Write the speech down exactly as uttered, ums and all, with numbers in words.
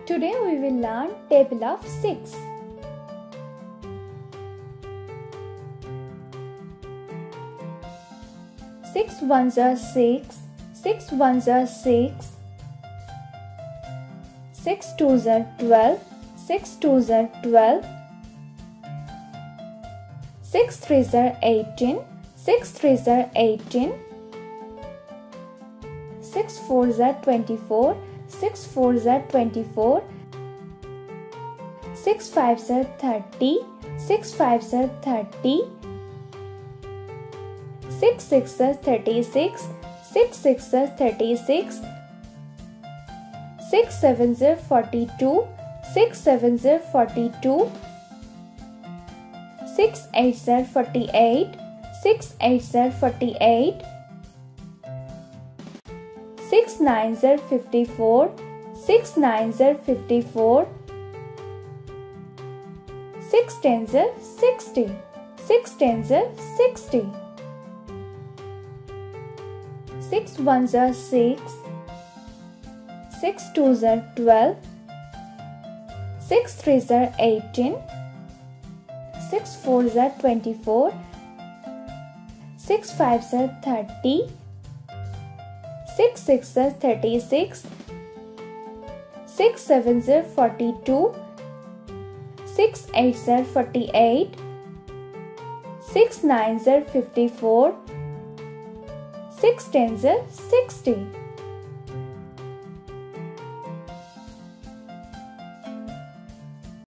Today we will learn table of six. Six ones are six, six ones are six, six twos are twelve, six twos are twelve, six threes are eighteen, six threes are eighteen, six fours are twenty-four, six fours are twenty-four, six fives are thirty, six fives are thirty, six sixes are thirty-six, six sixes are thirty-six, six sevens are forty-two, six sevens are forty-two, six eights are forty-eight, six eights are forty-eight, six nines are fifty-four, six nines are fifty-four, six tens are sixty, six tens are sixty, six ones are six, six twos are twelve, six threes are eighteen, six fours are twenty-four, six fives are thirty, six sixes are thirty-six, six sevens are forty-two, six eights are forty-eight, six nines are fifty-four, six tens are sixty.